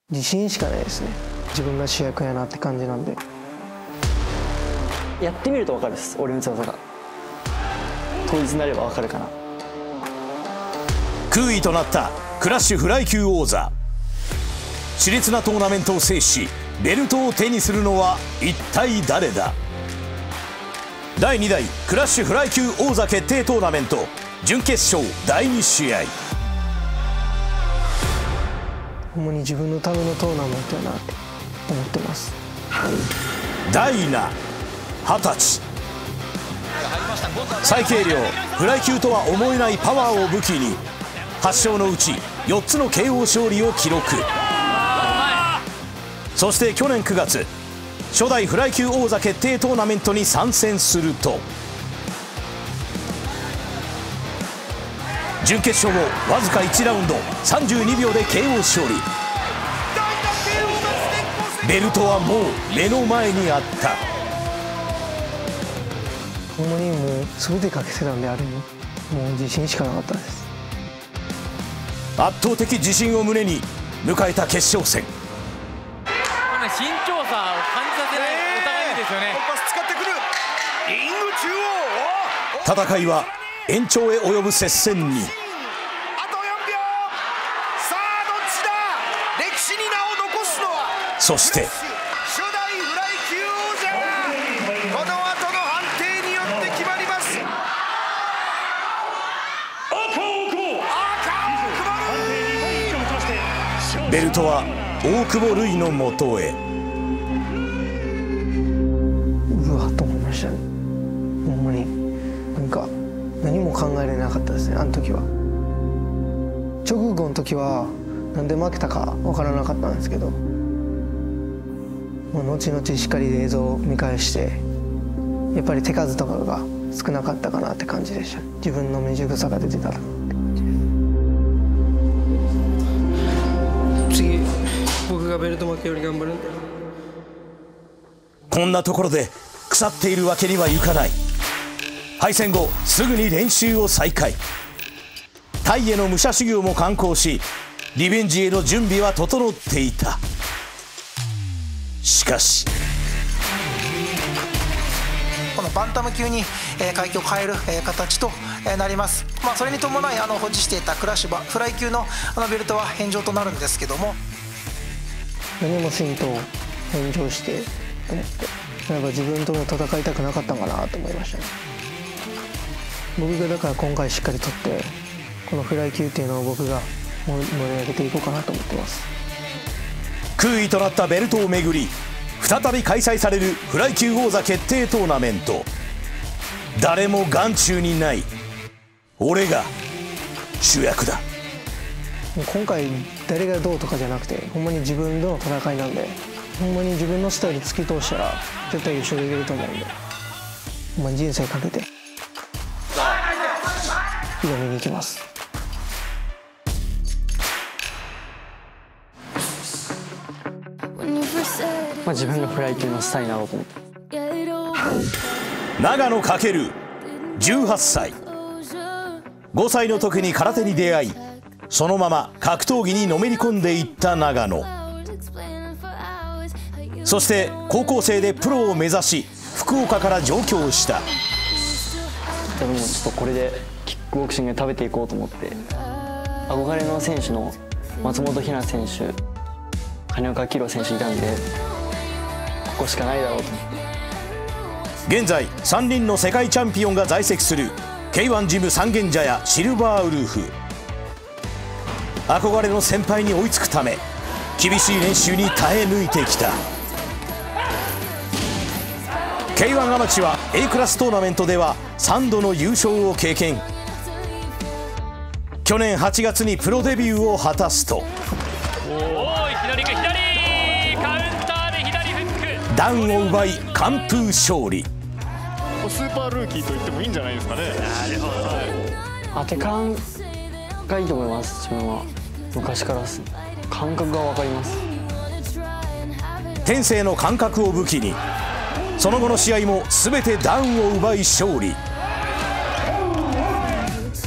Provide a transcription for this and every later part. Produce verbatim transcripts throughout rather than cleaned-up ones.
自信しかないですね。自分が主役やなって感じなんで。 やってみると分かるです、俺の強さが。当日になれば分かるかな。 空位となったクラッシュフライ級王座。熾烈なトーナメントを制しベルトを手にするのは一体誰だ。だいにだいクラッシュフライ級王座決定トーナメント準決勝だいに試合。 ほんまに自分のためのトーナメントやなって思ってます。 ダイナはたち、最軽量フライ級とは思えないパワーを武器にはち勝のうちよっつの ケーオー 勝利を記録。そして去年くがつ初代フライ級王座決定トーナメントに参戦すると準決勝をわずかいちラウンドさんじゅうにびょうで ケーオー 勝利。ベルトはもう目の前にあった。 ほんまにもう全てかけてたんで、ある意味もう自信しかなかったです。 圧倒的自信を胸に迎えた決勝戦。 身長差を感じさせないお互いにですよね。 使ってくるリング中央。 戦いは延長へ及ぶ接戦に。 あとよんびょう。さあどっちだ。歴史に名を残すのは。 そして初代フライ級王者がこの後の判定によって決まります。 ベルトは大久保瑠衣のもとへ。 うわっと思いましたね。ほんまになんか何も考えれなかったですね、あの時は。直後の時はなんで負けたか分からなかったんですけど、もう後々しっかり映像を見返してやっぱり手数とかが少なかったかなって感じでした。自分の未熟さが出てたなって感じです。次僕がベルト負けより頑張るんで。 こんなところで腐っているわけにはいかない。敗戦後すぐに練習を再開。タイへの武者修行も敢行しリベンジへの準備は整っていた。しかしこのバンタム級に階級を変える形となります。まあ、それに伴いあの保持していたクラッシュフライ級のあのベルトは返上となるんですけども、 何もせんと返上してと思って、やっぱ自分とも戦いたくなかったんかなと思いましたね。僕がだから今回しっかり取ってこのフライ級っていうのを僕が盛り上げていこうかなと思ってます。 空位となったベルトをめぐり再び開催されるフライ級王座決定トーナメント。誰も眼中にない俺が主役だ。 今回誰がどうとかじゃなくてほんまに自分との戦いなんで、ほんまに自分のスタイル突き通したら絶対優勝できると思うんで、ほんまに人生かけて挑みに行きます。 まあ、自分がフライ級のスターになろうと思って。 長野翔じゅうはっさい。ごさいの時に空手に出会いそのまま格闘技にのめり込んでいった長野。そして高校生でプロを目指し福岡から上京した。 でもちょっとこれでキックボクシングで食べていこうと思って、憧れの選手の松本ひな選手、金岡明選手いたんでここしかないだろうと思って。 現在さんにんの世界チャンピオンが在籍する ケーワン ジム三軒茶屋シルバーウルフ。憧れの先輩に追いつくため厳しい練習に耐え抜いてきた。 ケーワン アマチュア A クラストーナメントではさんどの優勝を経験。去年はちがつにプロデビューを果たすと左か左カウンターで左フックダウンを奪い完封勝利。 スーパールーキーと言ってもいいんじゃないですかね。 なるほど。 当て感がいいと思います。自分は昔からですね、感覚が分かります。 天性の感覚を武器にその後の試合も全てダウンを奪い勝利。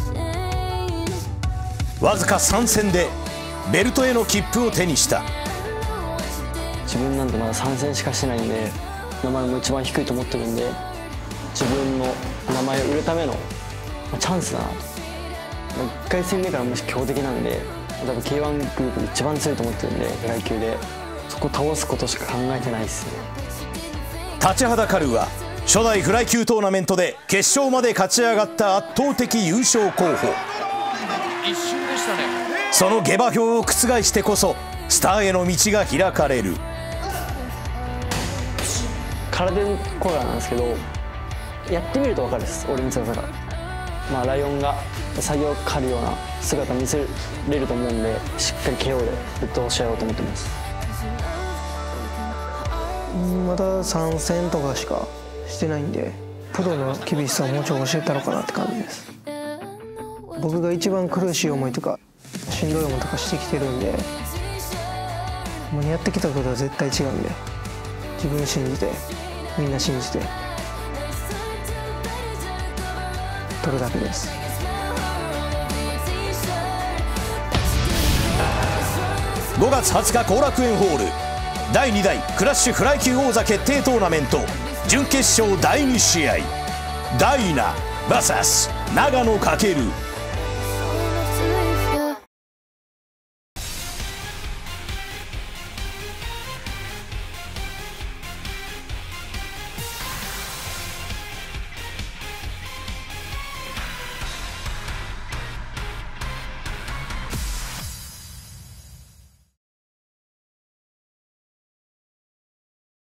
わずかさん戦でベルトへの切符を手にした。 自分なんてまださん戦しかしてないんで、名前も一番低いと思ってるんで、自分の名前を売るためのチャンスだなと。いっかい戦目からもし強敵なんで、多分 ケーワン グループで一番強いと思ってるんで、フライ級でそこを倒すことしか考えてないですね。 立ちはだかるは初代フライ級トーナメントで決勝まで勝ち上がった圧倒的優勝候補。 一瞬でしたね。 その下馬評を覆してこそスターへの道が開かれる。 空手コーラなんですけど、やってみると分かるです、俺の強さが。まあライオンが作業を狩るような姿見せれると思うんで、しっかり ケーオー でぶっ通し合おうと思ってます。 まださん戦とかしかしてないんで、プロの厳しさをもうちょい教えたのかなって感じです。僕が一番苦しい思いとかしんどい思いとかしてきてるんで、もうやってきたことは絶対違うんで、自分信じてみんな信じて取るだけです。 ごがつはつか後楽園ホールだいにだいクラッシュフライ級王座決定トーナメント準決勝だいに試合、ダイナ ブイエス 長野翔。